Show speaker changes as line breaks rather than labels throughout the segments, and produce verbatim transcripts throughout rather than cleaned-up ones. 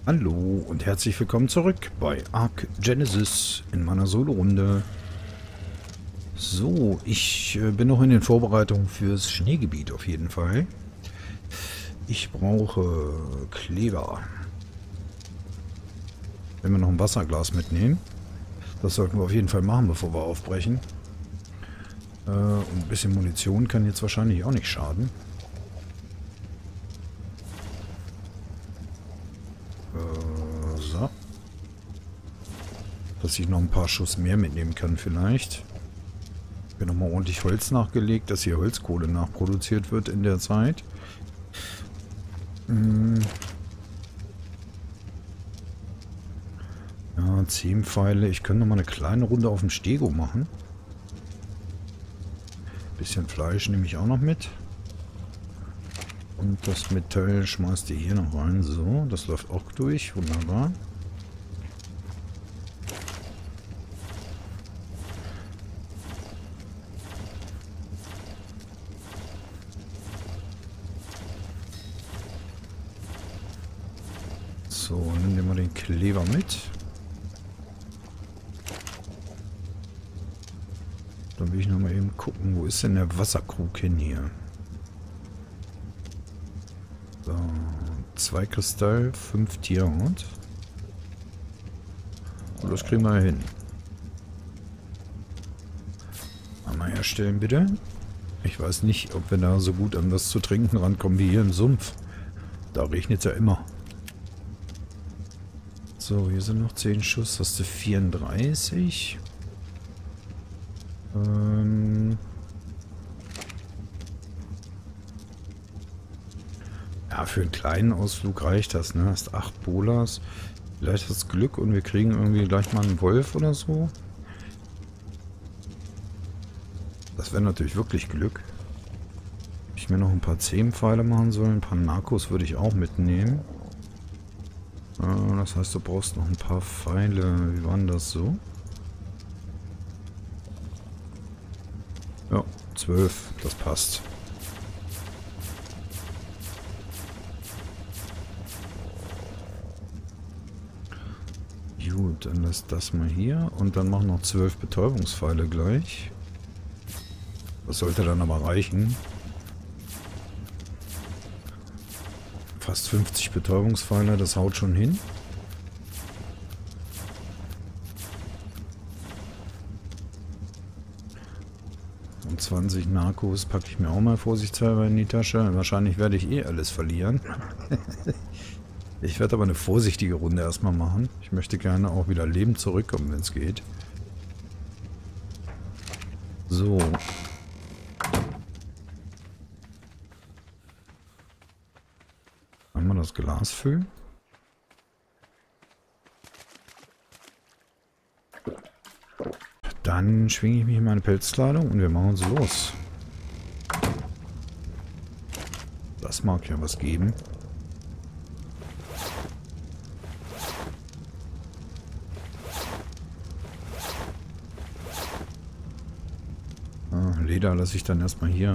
Hallo und herzlich willkommen zurück bei Ark Genesis in meiner Solo-Runde. So, ich äh, bin noch in den Vorbereitungen fürs Schneegebiet auf jeden Fall. Ich brauche Kleber. Wenn wir noch ein Wasserglas mitnehmen. Das sollten wir auf jeden Fall machen, bevor wir aufbrechen. Äh, und ein bisschen Munition kann jetzt wahrscheinlich auch nicht schaden. So. Dass ich noch ein paar Schuss mehr mitnehmen kann vielleicht. Ich habe nochmal ordentlich Holz nachgelegt, dass hier Holzkohle nachproduziert wird in der Zeit. Hm. Ja, zehn Pfeile. Ich könnte nochmal eine kleine Runde auf dem Stego machen. Bisschen Fleisch nehme ich auch noch mit. Und das Metall schmeißt ihr hier noch rein. So, das läuft auch durch. Wunderbar. So, nimm dir mal den Kleber mit. Dann will ich noch mal eben gucken, wo ist denn der Wasserkrug hin hier? So, zwei Kristall, fünf Tierhaut. Und das kriegen wir hin. Einmal herstellen bitte. Ich weiß nicht, ob wir da so gut an was zu trinken rankommen wie hier im Sumpf. Da regnet es ja immer. So, hier sind noch zehn Schuss. Hast du vierunddreißig? Ähm... Ja, für einen kleinen Ausflug reicht das, ne? Hast acht Bolas. Vielleicht hast du Glück und wir kriegen irgendwie gleich mal einen Wolf oder so. Das wäre natürlich wirklich Glück. Ich mir noch ein paar Zehn-Pfeile machen sollen. Ein paar Narkos würde ich auch mitnehmen. Äh, das heißt, du brauchst noch ein paar Pfeile. Wie war denn das so? Ja, zwölf. Das passt. Gut, dann lass das mal hier. Und dann machen noch zwölf Betäubungspfeile gleich. Das sollte dann aber reichen. Fast fünfzig Betäubungspfeile, das haut schon hin. Und zwanzig Narkos packe ich mir auch mal vorsichtshalber in die Tasche. Wahrscheinlich werde ich eh alles verlieren. Ich werde aber eine vorsichtige Runde erstmal machen. Ich möchte gerne auch wieder lebend zurückkommen, wenn es geht. So. Einmal das Glas füllen. Dann schwinge ich mich in meine Pelzkleidung und wir machen uns los. Das mag ja was geben. Leder lasse ich dann erstmal hier.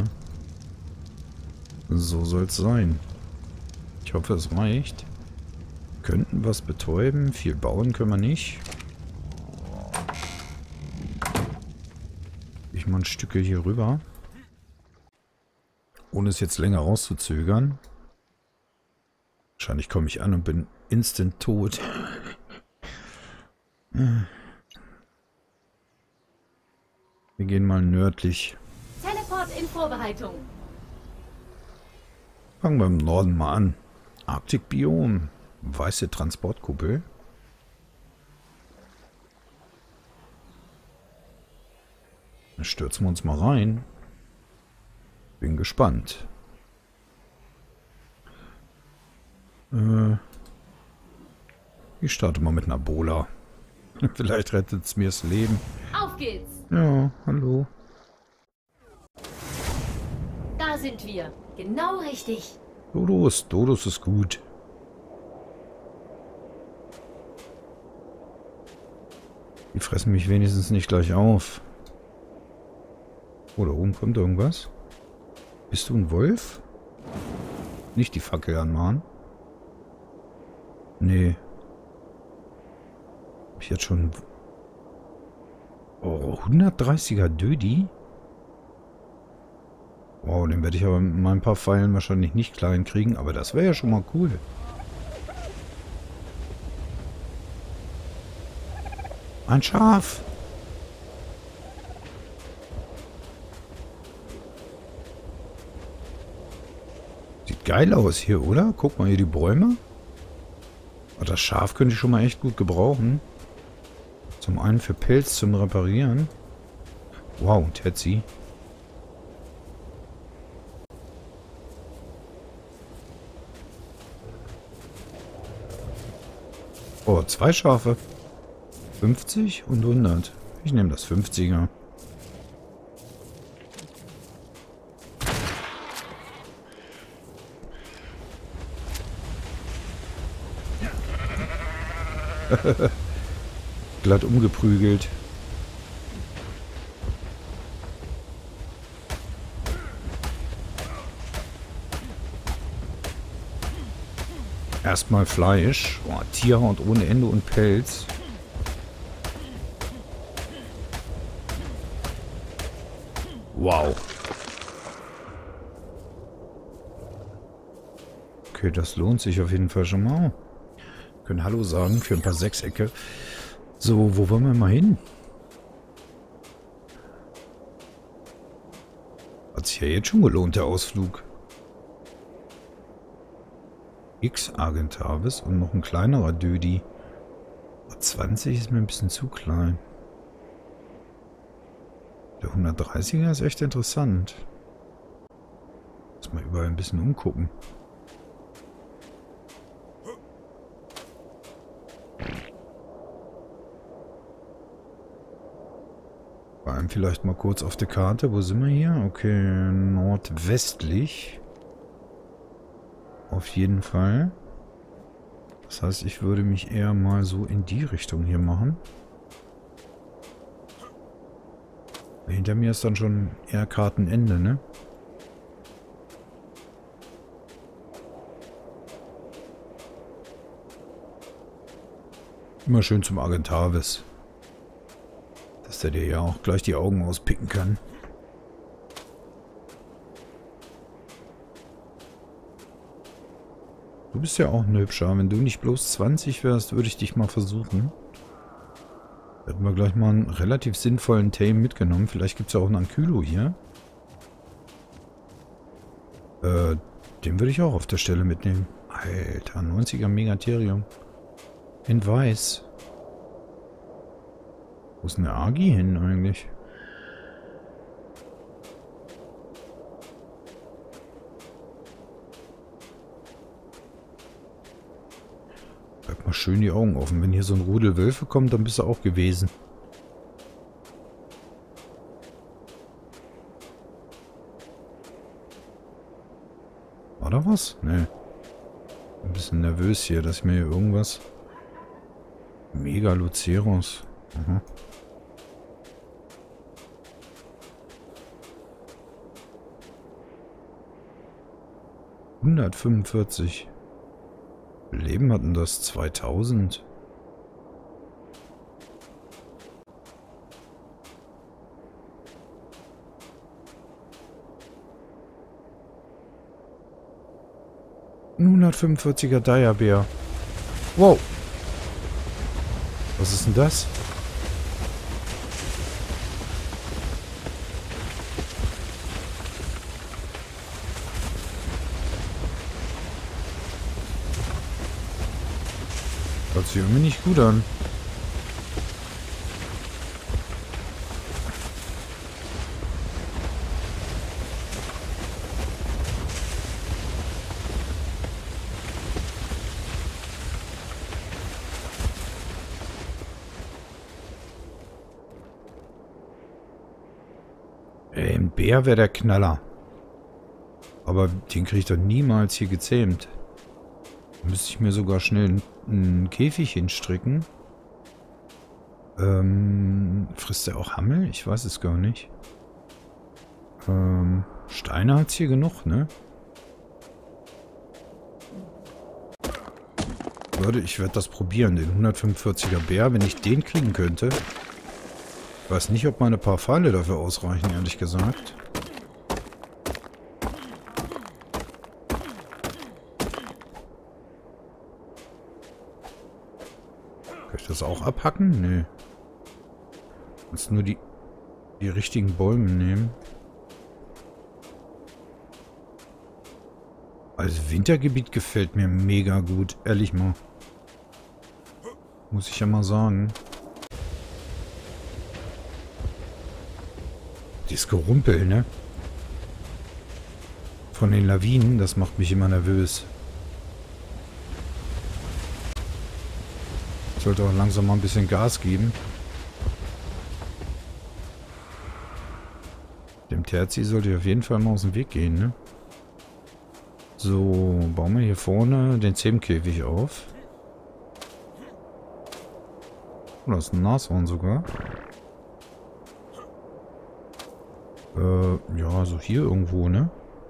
So soll es sein. Ich hoffe, es reicht. Könnten was betäuben. Viel bauen können wir nicht. Ich mache ein Stücke hier rüber. Ohne es jetzt länger rauszuzögern. Wahrscheinlich komme ich an und bin instant tot. Wir gehen mal nördlich.
Teleport in Vorbereitung.
Fangen wir im Norden mal an. Arktikbiom. Weiße Transportkuppel. Dann stürzen wir uns mal rein. Bin gespannt. Äh, ich starte mal mit einer Bola. Vielleicht rettet es mir das Leben.
Auf geht's.
Ja, hallo.
Da sind wir. Genau richtig.
Dodos, Dodos ist gut. Die fressen mich wenigstens nicht gleich auf. Oh, da oben kommt irgendwas. Bist du ein Wolf? Nicht die Fackel anmachen. Nee, ich jetzt schon... Oh, hundertdreißiger Dödi? Wow, den werde ich aber mit meinen paar Pfeilen wahrscheinlich nicht klein kriegen, aber das wäre ja schon mal cool. Ein Schaf! Sieht geil aus hier, oder? Guck mal hier die Bäume. Aber das Schaf könnte ich schon mal echt gut gebrauchen. Zum einen für Pelz zum Reparieren. Wow, Tetsi. Oh, zwei Schafe. fünfzig und hundert. Ich nehme das fünfziger. Glatt umgeprügelt. Erstmal Fleisch. Oh, Tierhaut ohne Ende und Pelz. Wow. Okay, das lohnt sich auf jeden Fall schon mal. Wir können Hallo sagen für ein paar Sechsecke. So, wo wollen wir mal hin? Hat sich ja jetzt schon gelohnt, der Ausflug. X-Argentavis und noch ein kleinerer Dödi. zwanzig ist mir ein bisschen zu klein. Der hundertdreißiger ist echt interessant. Lass mal überall ein bisschen umgucken. Vor allem vielleicht mal kurz auf der Karte. Wo sind wir hier? Okay, nordwestlich. Auf jeden Fall. Das heißt, ich würde mich eher mal so in die Richtung hier machen. Hinter mir ist dann schon eher Kartenende, ne? Immer schön zum Argentavis. Dass der dir ja auch gleich die Augen auspicken kann. Du bist ja auch ein Hübscher. Wenn du nicht bloß zwanzig wärst, würde ich dich mal versuchen. Hätten wir gleich mal einen relativ sinnvollen Tame mitgenommen. Vielleicht gibt es ja auch einen Ankylo hier. Äh, den würde ich auch auf der Stelle mitnehmen. Alter, neunziger Megatherium. In weiß. Wo ist denn der Agi hin eigentlich? Bleib mal schön die Augen offen. Wenn hier so ein Rudel Wölfe kommt, dann bist du auch gewesen. War da was? Nee. Ein bisschen nervös hier, dass ich mir hier irgendwas... Megaloceros. Aha. hundertfünfundvierzig. Leben hatten das zweitausend. hundertfünfundvierziger Dire-Bär. Wow. Was ist denn das? Hört sich irgendwie nicht gut an. Ey, ein Bär wäre der Knaller. Aber den kriege ich doch niemals hier gezähmt. Da müsste ich mir sogar schnell einen Käfig hinstricken. Ähm, frisst er auch Hammel? Ich weiß es gar nicht. Ähm, Steine hat es hier genug, ne? Leute, ich werde das probieren. Den hundertfünfundvierziger Bär, wenn ich den kriegen könnte. Ich weiß nicht, ob meine paar Pfeile dafür ausreichen, ehrlich gesagt. Kann ich das auch abhacken? Nee. Jetzt nur die, die richtigen Bäume nehmen. Also Wintergebiet gefällt mir mega gut. Ehrlich mal. Muss ich ja mal sagen. Dieses Gerumpel, ne? Von den Lawinen, das macht mich immer nervös. Ich sollte auch langsam mal ein bisschen Gas geben. Dem Terzi sollte ich auf jeden Fall mal aus dem Weg gehen, ne? So, bauen wir hier vorne den Zähmkäfig auf. Oh, das ist ein Nashorn sogar. Äh, ja, so hier irgendwo, ne?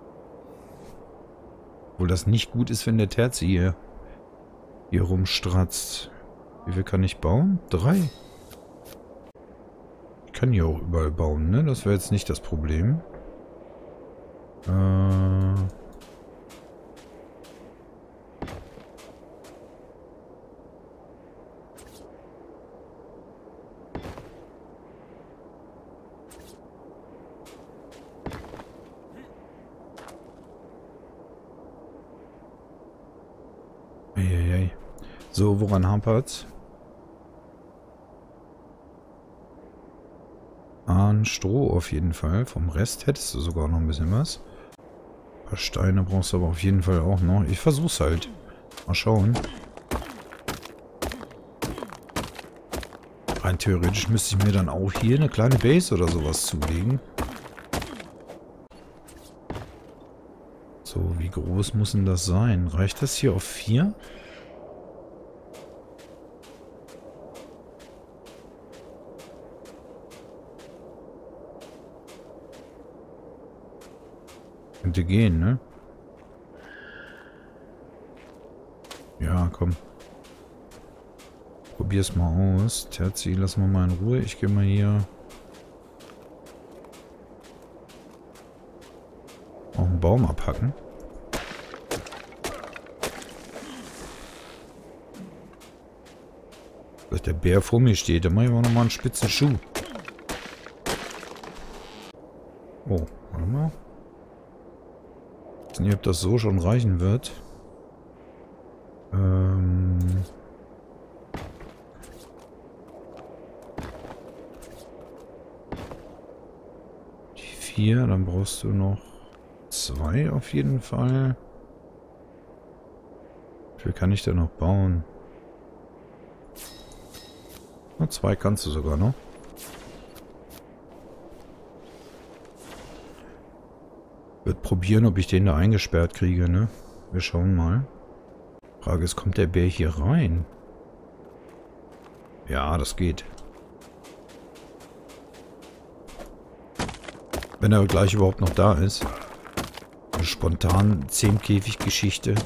Obwohl das nicht gut ist, wenn der Terzi hier, hier rumstratzt. Wie viel kann ich bauen? Drei. Ich kann hier auch überall bauen, ne? Das wäre jetzt nicht das Problem. Äh... Eieiei. So, woran hapert's? An Stroh auf jeden Fall. Vom Rest hättest du sogar noch ein bisschen was. Ein paar Steine brauchst du aber auf jeden Fall auch noch. Ich versuch's halt. Mal schauen. Rein theoretisch müsste ich mir dann auch hier eine kleine Base oder sowas zulegen. So, wie groß muss denn das sein? Reicht das hier auf vier? Könnte gehen, ne? Ja, komm. Probier's mal aus. Terzi, lass mal mal in Ruhe. Ich gehe mal hier auch einen Baum abhacken. Dass der Bär vor mir steht, dann mache ich auch nochmal einen spitzen Schuh. Oh, warte mal. Ich weiß nicht, ob das so schon reichen wird. Ähm... Die vier, dann brauchst du noch zwei auf jeden Fall. Wie viel kann ich denn noch bauen? Na, zwei kannst du sogar noch. Wird probieren, ob ich den da eingesperrt kriege, ne? Wir schauen mal. Frage ist, kommt der Bär hier rein? Ja, das geht. Wenn er gleich überhaupt noch da ist. Eine spontan Zähmkäfig-Geschichte.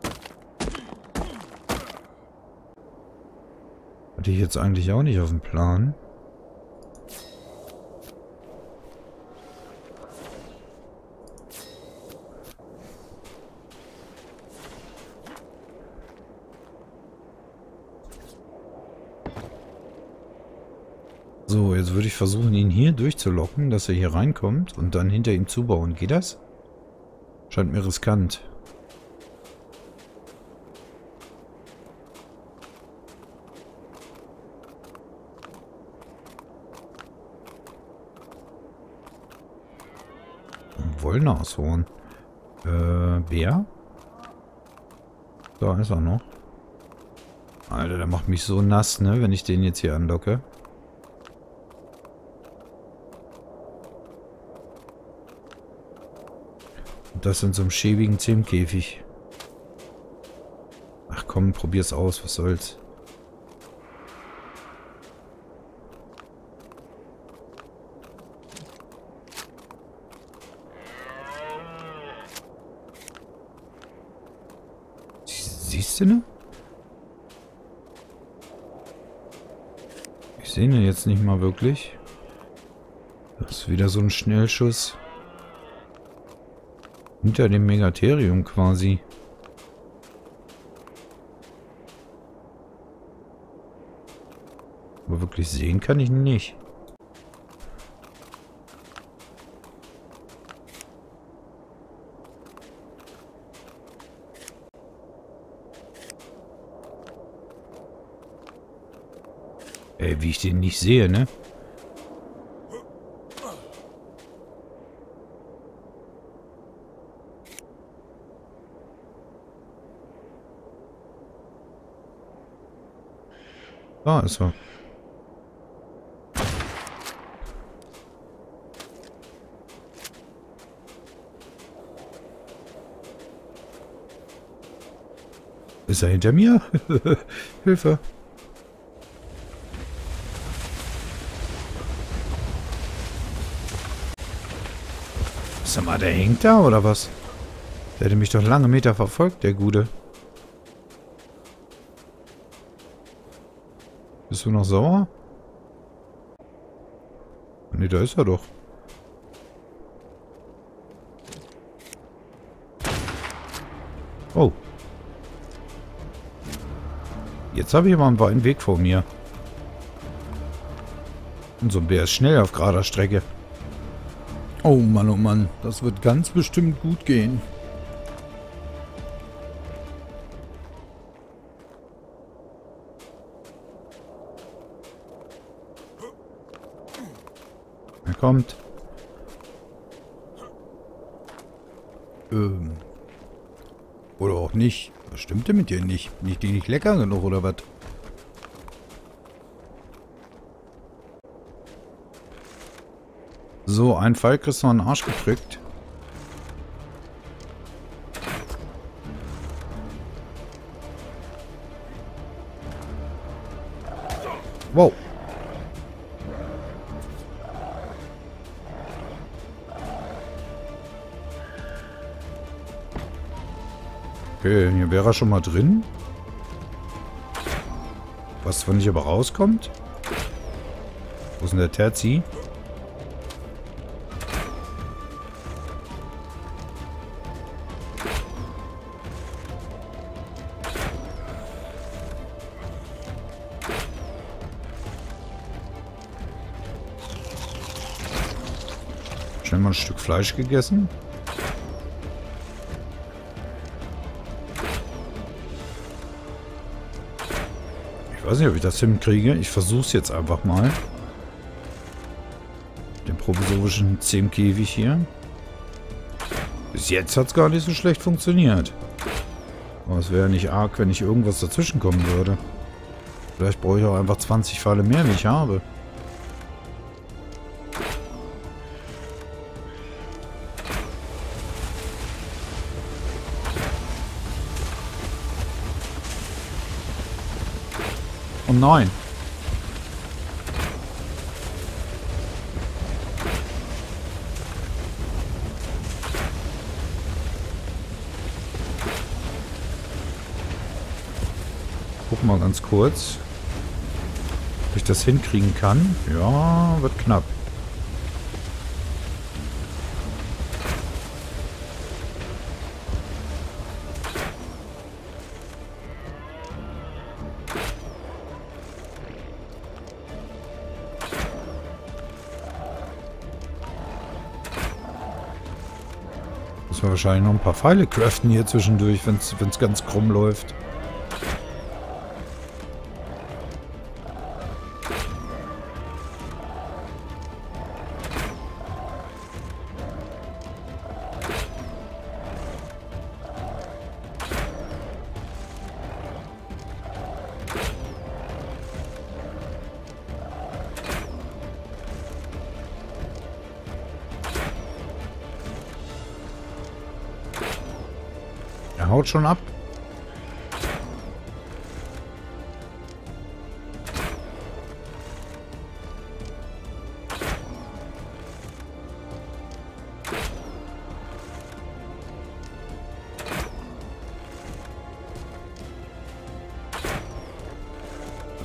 Hatte ich jetzt eigentlich auch nicht auf dem Plan. So, jetzt würde ich versuchen, ihn hier durchzulocken, dass er hier reinkommt und dann hinter ihm zubauen. Geht das? Scheint mir riskant. Ein Wollnashorn. Äh, Bär? Da ist er noch. Alter, der macht mich so nass, ne, wenn ich den jetzt hier anlocke. Das in so einem schäbigen Zähmkäfig. Ach komm, probier's aus, was soll's. Siehst du, ne? sehe ihn jetzt nicht mal wirklich. Das ist wieder so ein Schnellschuss. Hinter dem Megatherium quasi. Aber wirklich sehen kann ich ihn nicht. Ey, wie ich den nicht sehe, ne? Da ist er. Ist er hinter mir? Hilfe. Sag mal, der hängt da oder was? Der hätte mich doch lange Meter verfolgt, der Gute. Bist du noch sauer? Ne, da ist er doch. Oh. Jetzt habe ich aber einen weiten Weg vor mir. Und so ein Bär ist schnell auf gerader Strecke. Oh Mann, oh Mann. Das wird ganz bestimmt gut gehen. Er kommt. Ähm. Oder auch nicht. Was stimmt denn mit dir nicht? Nicht die nicht lecker genug oder was? So, ein Pfeil kriegst du noch in den Arsch gedrückt. Wow. Okay, hier wäre er schon mal drin. Was, wenn ich aber rauskommt? Wo ist denn der Terzi? Schnell mal ein Stück Fleisch gegessen. Ich weiß nicht, ob ich das hinkriege. Ich versuche es jetzt einfach mal. Den provisorischen Zehmkäfig hier. Bis jetzt hat es gar nicht so schlecht funktioniert. Aber es wäre nicht arg, wenn nicht irgendwas dazwischen kommen würde. Vielleicht brauche ich auch einfach zwanzig Pfeile mehr, wie ich habe. Oh nein. Guck mal ganz kurz, ob ich das hinkriegen kann. Ja, wird knapp. Müssen wir wahrscheinlich noch ein paar Pfeile craften hier zwischendurch, wenn es ganz krumm läuft. Er haut schon ab.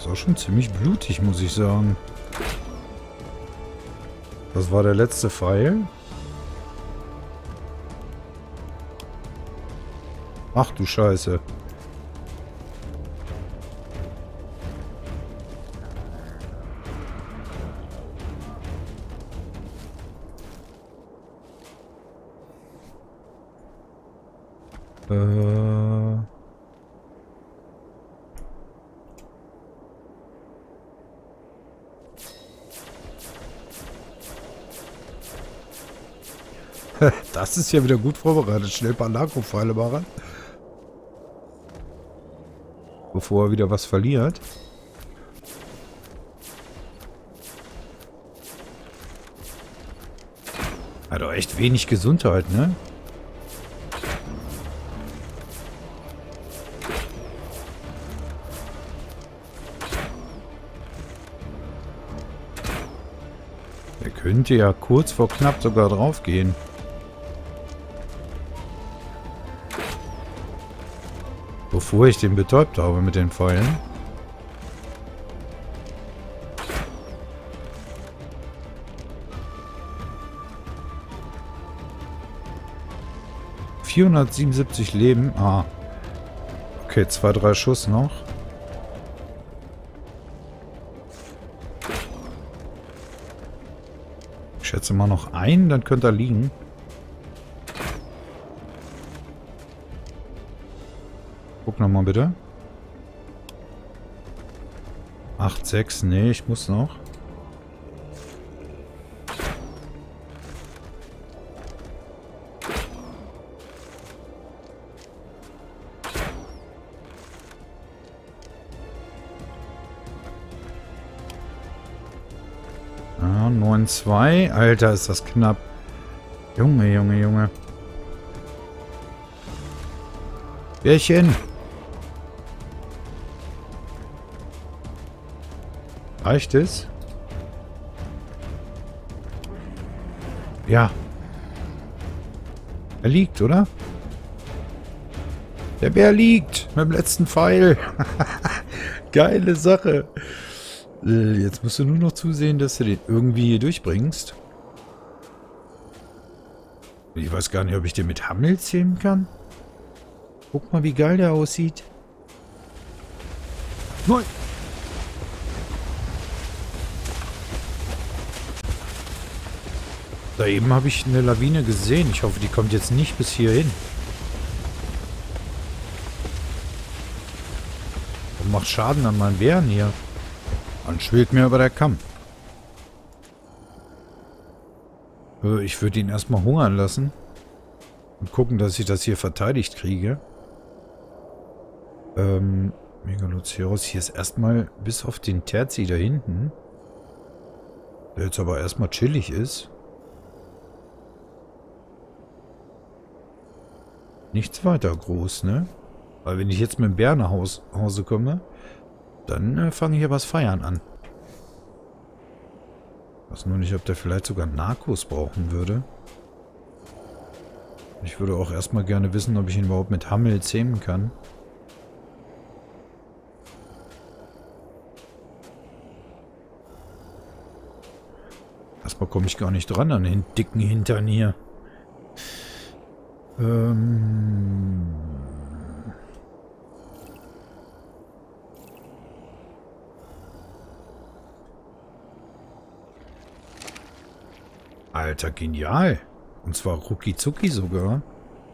ist auch schon ziemlich blutig, muss ich sagen. Das war der letzte Pfeil. Ach du Scheiße. Äh... Das ist ja wieder gut vorbereitet. Schnell ein paar Narko-Pfeile machen. Bevor er wieder was verliert. Hat doch echt wenig Gesundheit, ne? Er könnte ja kurz vor knapp sogar drauf gehen. Bevor ich den betäubt habe mit den Pfeilen. vierhundertsiebenundsiebzig Leben. Ah. Okay, zwei, drei Schuss noch. Ich schätze mal noch einen, dann könnte er liegen. Guck nochmal bitte. acht, sechs, nee, ich muss noch. Ja, neun, zwei. Alter, ist das knapp. Junge, Junge, Junge. Bärchen. Reicht es? Ja. Er liegt, oder? Der Bär liegt. Mit dem letzten Pfeil. Geile Sache. Jetzt musst du nur noch zusehen, dass du den irgendwie hier durchbringst. Ich weiß gar nicht, ob ich den mit Hammel zähmen kann. Guck mal, wie geil der aussieht. Nein! Da eben habe ich eine Lawine gesehen. Ich hoffe, die kommt jetzt nicht bis hierhin. Und macht Schaden an meinen Bären hier. Dann schwillt mir aber der Kamm. Ich würde ihn erstmal hungern lassen. Und gucken, dass ich das hier verteidigt kriege. Ähm, Megaloceros. Hier ist erstmal bis auf den Terzi da hinten. Der jetzt aber erstmal chillig ist. Nichts weiter groß, ne? Weil wenn ich jetzt mit dem Bär nach Haus, Hause komme, dann äh, fange ich ja was feiern an. Ich weiß nur nicht, ob der vielleicht sogar Narkos brauchen würde. Ich würde auch erstmal gerne wissen, ob ich ihn überhaupt mit Hammel zähmen kann. Erstmal komme ich gar nicht dran an den dicken Hintern hier. Ähm... Alter, genial. Und zwar rucki zucki sogar.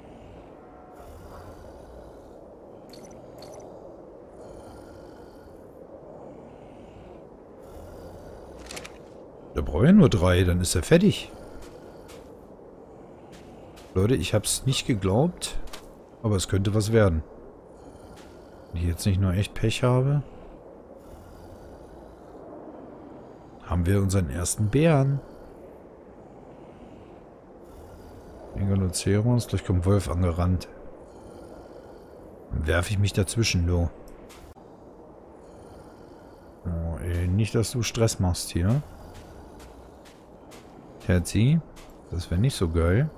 Da brauche ich nur drei, dann ist er fertig. Leute, ich habe es nicht geglaubt, aber es könnte was werden. Wenn ich jetzt nicht nur echt Pech habe, haben wir unseren ersten Bären. Megaloceros, gleich kommt Wolf angerannt. Dann werfe ich mich dazwischen, du. Oh, ey, nicht, dass du Stress machst hier. Terzi, das wäre nicht so geil.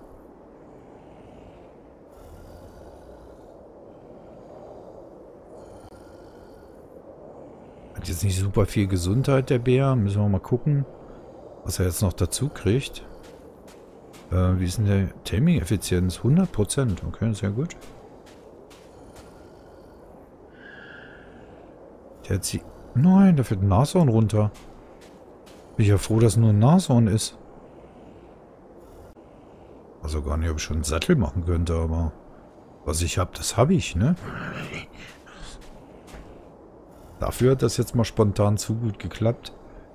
Hat jetzt nicht super viel Gesundheit, der Bär. Müssen wir mal gucken, was er jetzt noch dazu kriegt. Äh, wie ist denn der Taming-Effizienz? hundert Prozent. Okay, sehr gut. Der hat sie... Nein, da fällt ein Nashorn runter. Bin ich ja froh, dass nur ein Nashorn ist. Also gar nicht, ob ich schon einen Sattel machen könnte, aber... Was ich habe, das habe ich, ne? Dafür hat das jetzt mal spontan zu gut geklappt.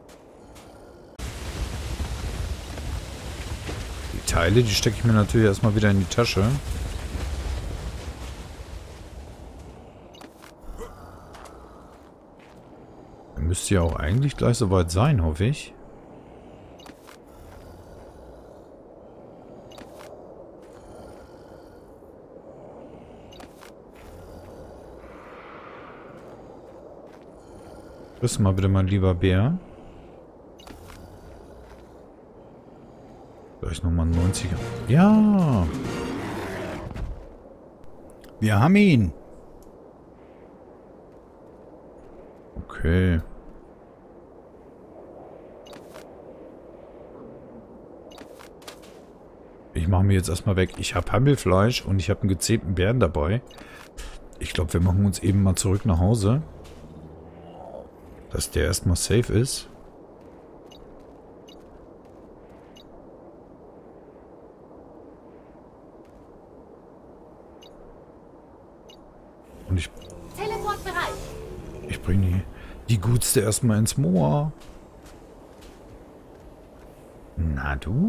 Die Teile, die stecke ich mir natürlich erstmal wieder in die Tasche. Dann müsste ja auch eigentlich gleich soweit sein, hoffe ich. Grüß mal bitte, mein lieber Bär. Vielleicht nochmal neunziger. Ja! Wir haben ihn! Okay. Ich mache mir jetzt erstmal weg. Ich habe Hammelfleisch und ich habe einen gezähmten Bären dabei. Ich glaube, wir machen uns eben mal zurück nach Hause. Dass der erstmal safe ist. Und ich...
Teleport bereit.
Ich bringe die, die Gutste erstmal ins Moor. Na du?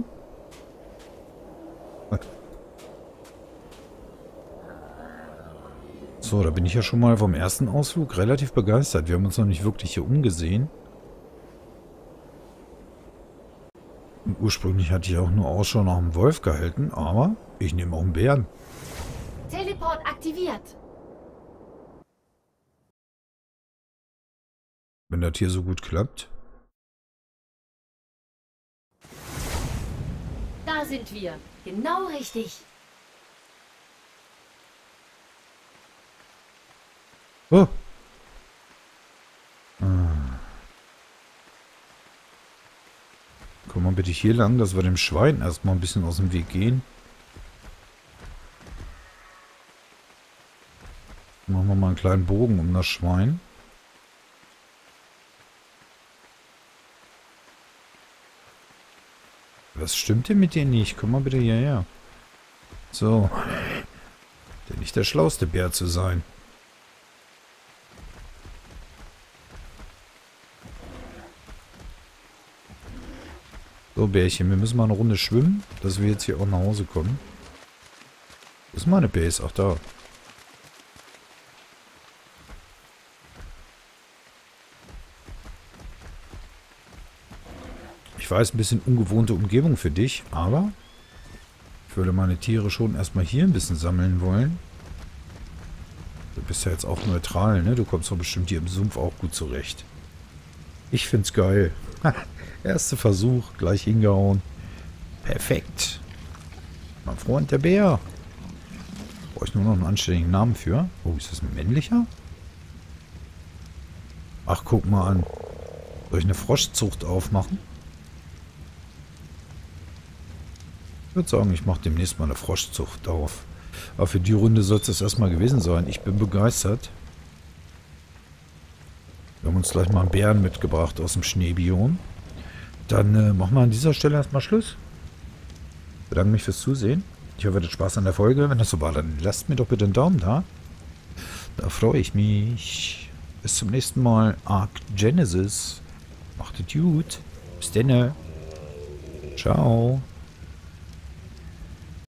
So, da bin ich ja schon mal vom ersten Ausflug relativ begeistert. Wir haben uns noch nicht wirklich hier umgesehen. Und ursprünglich hatte ich auch nur Ausschau nach einem Wolf gehalten, aber ich nehme auch einen Bären.
Teleport aktiviert.
Wenn das hier so gut klappt.
Da sind wir. Genau richtig.
Oh. Ah. Komm mal bitte hier lang, dass wir dem Schwein erstmal ein bisschen aus dem Weg gehen. Machen wir mal einen kleinen Bogen um das Schwein. Was stimmt denn mit dir nicht? Komm mal bitte hierher. So. Der nicht der schlauste Bär zu sein. So, Bärchen, wir müssen mal eine Runde schwimmen, dass wir jetzt hier auch nach Hause kommen. Wo ist meine Base? Ach, da. Ich weiß, ein bisschen ungewohnte Umgebung für dich, aber ich würde meine Tiere schon erstmal hier ein bisschen sammeln wollen. Du bist ja jetzt auch neutral, ne? Du kommst doch bestimmt hier im Sumpf auch gut zurecht. Ich find's geil. Erster Versuch, gleich hingehauen. Perfekt. Mein Freund, der Bär. Brauche ich nur noch einen anständigen Namen für. Oh, ist das ein männlicher? Ach, guck mal an. Soll ich eine Froschzucht aufmachen? Ich würde sagen, ich mache demnächst mal eine Froschzucht auf. Aber für die Runde soll es das erstmal gewesen sein. Ich bin begeistert. Wir haben uns gleich mal einen Bären mitgebracht aus dem Schneebiom. Dann äh, machen wir an dieser Stelle erstmal Schluss. Ich bedanke mich fürs Zusehen. Ich hoffe, ihr hattet Spaß an der Folge. Wenn das so war, dann lasst mir doch bitte einen Daumen da. Da freue ich mich. Bis zum nächsten Mal. Ark Genesis. Macht es gut. Bis dann. Ciao.